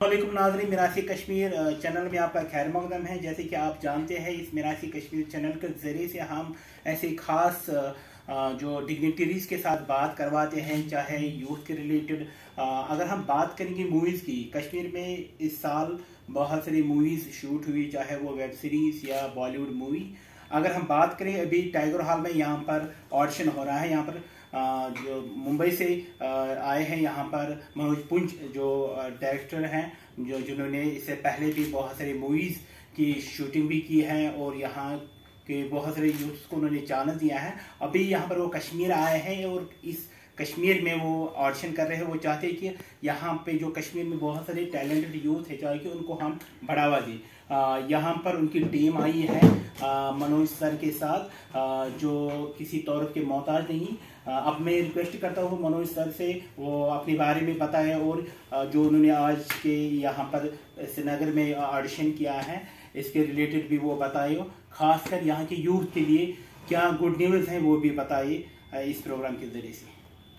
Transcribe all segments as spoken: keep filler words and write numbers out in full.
वालेकुम नाज़रीन, मिरासी कश्मीर चैनल में आपका खैर मकदम है। जैसे कि आप जानते हैं, इस मिरासी कश्मीर चैनल के ज़रिए से हम ऐसे ख़ास जो डिग्निटरीज़ के साथ बात करवाते हैं, चाहे यूथ के रिलेटेड। अगर हम बात करेंगे मूवीज़ की, कश्मीर में इस साल बहुत सारी मूवीज़ शूट हुई, चाहे वो वेब सीरीज़ या बॉलीवुड मूवी। अगर हम बात करें, अभी टाइगर हॉल में यहाँ पर ऑडिशन हो रहा है। यहाँ पर जो मुंबई से आए हैं यहाँ पर मनोज पुंज जो डायरेक्टर हैं, जो जिन्होंने इससे पहले भी बहुत सारी मूवीज़ की शूटिंग भी की है और यहाँ के बहुत सारे यूथ्स को उन्होंने चांस दिया है। अभी यहाँ पर वो कश्मीर आए हैं और इस कश्मीर में वो ऑडिशन कर रहे हैं। वो चाहते हैं कि यहाँ पे जो कश्मीर में बहुत सारे टैलेंटेड यूथ है, चाहे कि उनको हम बढ़ावा दें। यहाँ पर उनकी टीम आई है आ, मनोज सर के साथ, आ, जो किसी तौर के मोहताज नहीं। आ, अब मैं रिक्वेस्ट करता हूँ मनोज सर से, वो अपने बारे में बताएं और आ, जो उन्होंने आज के यहाँ पर श्रीनगर में ऑडिशन किया है, इसके रिलेटेड भी वो बताए। खासकर यहाँ के यूथ के लिए क्या गुड न्यूज़ हैं वो भी बताइए इस प्रोग्राम के जरिए से।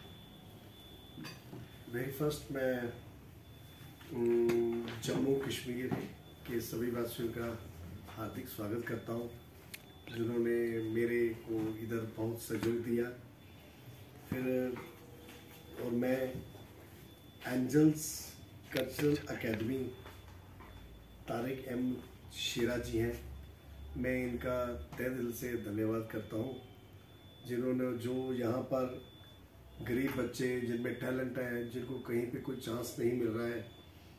वेरी फर्स्ट मैं जम्मू कश्मीर के सभी वासियों का हार्दिक स्वागत करता हूँ, जिन्होंने मेरे को इधर बहुत सहयोग दिया। फिर और मैं Angels cultural academy, Tariq M Shera ji हैं, मैं इनका तहे दिल से धन्यवाद करता हूँ, जिन्होंने जो यहाँ पर गरीब बच्चे जिनमें टैलेंट है, जिनको कहीं पे कोई चांस नहीं मिल रहा है,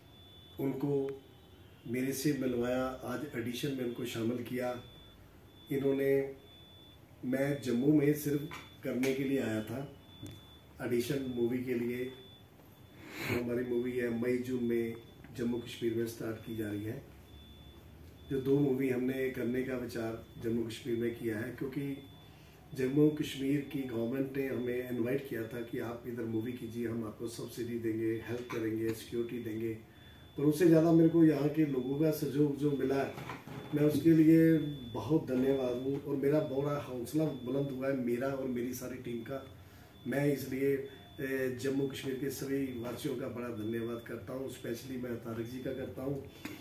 उनको मेरे से मिलवाया। आज एडिशन में उनको शामिल किया। इन्होंने मैं जम्मू में सिर्फ करने के लिए आया था एडिशन मूवी के लिए। तो हमारी मूवी है मई जून में जम्मू कश्मीर में स्टार्ट की जा रही है। जो दो मूवी हमने करने का विचार जम्मू कश्मीर में किया है, क्योंकि जम्मू कश्मीर की गवर्नमेंट ने हमें इनवाइट किया था कि आप इधर मूवी कीजिए, हम आपको सब्सिडी देंगे, हेल्प करेंगे, सिक्योरिटी देंगे। पर उससे ज़्यादा मेरे को यहाँ के लोगों का सहयोग जो मिला, मैं उसके लिए बहुत धन्यवाद हूँ। और मेरा बड़ा हौसला बुलंद हुआ है, मेरा और मेरी सारी टीम का। मैं इसलिए जम्मू कश्मीर के सभी वासियों का बड़ा धन्यवाद करता हूँ। स्पेशली मैं तारिक जी का करता हूँ।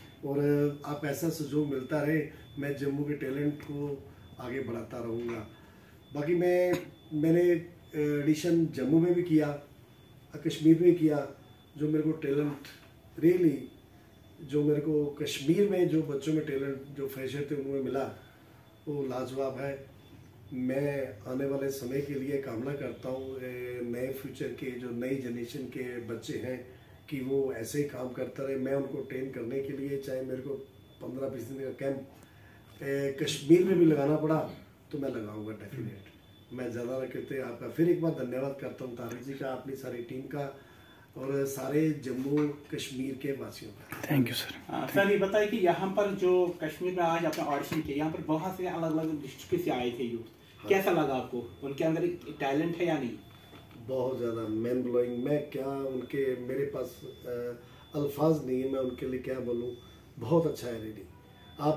और आप ऐसा सहयोग मिलता रहे, मैं जम्मू के टैलेंट को आगे बढ़ाता रहूँगा। बाकी मैं मैंने एडिशन जम्मू में भी किया, कश्मीर में किया। जो मेरे को टैलेंट रियली जो मेरे को कश्मीर में जो बच्चों में टैलेंट जो फ्रेशर थे उनमें मिला, वो लाजवाब है। मैं आने वाले समय के लिए कामना करता हूँ नए फ्यूचर के जो नई जनरेशन के बच्चे हैं कि वो ऐसे ही काम करता रहे। मैं उनको ट्रेन करने के लिए, चाहे मेरे को पंद्रह बीस दिन का कैंप कश्मीर में भी लगाना पड़ा तो मैं लगाऊंगा डेफिनेट। मैं ज़्यादा न कहते आपका फिर एक बार धन्यवाद करता हूँ तारिक जी का, अपनी सारी टीम का और सारे जम्मू कश्मीर के वासियों का। Thank you sir. सर ये बताइए कि यहाँ पर जो कश्मीर में आज आपने ऑडिशन किया, यहाँ पर बहुत से अलग अलग डिस्ट्रिक्ट से आए थे यूथ। हाँ। कैसा लगा आपको? उनके अंदर टैलेंट है या नहीं? बहुत ज़्यादा मैन ब्लोइंग। मैं क्या उनके मेरे पास अल्फाज नहीं है, मैं उनके लिए क्या बोलूँ। बहुत अच्छा है रेडी। आप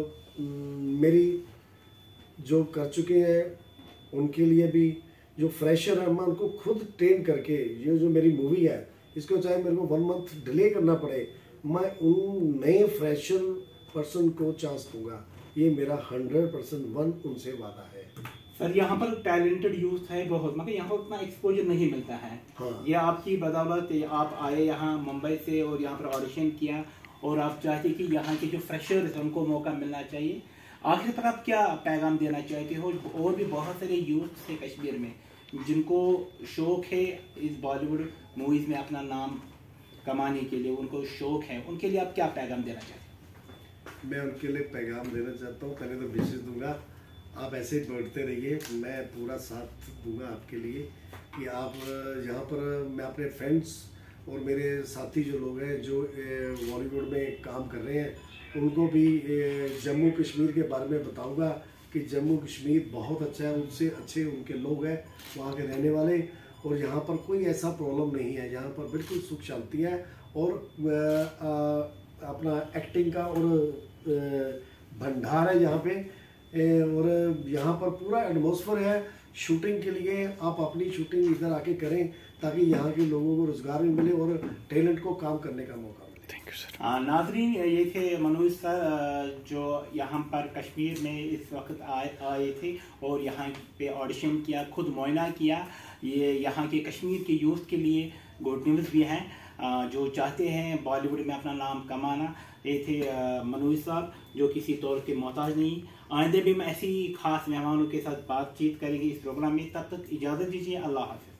मेरी जो कर चुके हैं उनके लिए भी, जो फ्रेशर है मैं उनको खुद ट्रेन करके, ये जो मेरी मूवी है इसको चाहे मेरे को वन मंथ डिले करना पड़े, मैं उन नए फ्रेशर पर्सन को चांस दूंगा। ये मेरा हंड्रेड परसेंट वन उनसे वादा है। सर यहाँ पर टैलेंटेड यूथ है बहुत, मगर यहाँ पर उतना एक्सपोजर नहीं मिलता है। हाँ। ये आपकी बदौलत आप आए यहाँ मुंबई से और यहाँ पर ऑडिशन किया, और आप चाहते कि यहाँ के जो फ्रेशर्स हैं उनको मौका मिलना चाहिए। आखिर पर आप क्या पैगाम देना चाहते हो? और भी बहुत सारे यूथ थे कश्मीर में जिनको शौक़ है इस बॉलीवुड मूवीज़ में अपना नाम कमाने के लिए, उनको शौक़ है, उनके लिए आप क्या पैगाम देना चाहते हैं? मैं उनके लिए पैगाम देना चाहता हूँ, पहले तो विशेष दूंगा, आप ऐसे ही बढ़ते रहिए, मैं पूरा साथ दूंगा आपके लिए कि आप यहाँ पर। मैं अपने फ्रेंड्स और मेरे साथी जो लोग हैं जो बॉलीवुड में काम कर रहे हैं, उनको भी जम्मू कश्मीर के बारे में बताऊंगा कि जम्मू कश्मीर बहुत अच्छा है, उनसे अच्छे उनके लोग हैं वहाँ के रहने वाले, और यहाँ पर कोई ऐसा प्रॉब्लम नहीं है। यहाँ पर बिल्कुल सुख शांति है, और आ, आ, अपना एक्टिंग का और भंडार है यहाँ पे, और यहाँ पर पूरा एटमॉस्फेयर है शूटिंग के लिए। आप अपनी शूटिंग इधर आके करें ताकि यहाँ के लोगों को रोजगार भी मिले और टैलेंट को काम करने का मौका मिले। नाजरीन, ये थे मनोज सर जो यहाँ पर कश्मीर में इस वक्त आए आए थे और यहाँ पे ऑडिशन किया, खुद मुआयना किया। ये यहाँ के कश्मीर के यूथ के लिए गुड न्यूज़ भी हैं जो चाहते हैं बॉलीवुड में अपना नाम कमाना। ये थे मनोज साहब जो किसी तौर के मोहताज नहीं। आइंदे भी हम ऐसी खास मेहमानों के साथ बातचीत करेंगे इस प्रोग्राम में। तब तक इजाज़त दीजिए। अल्लाह हाफ़िज़।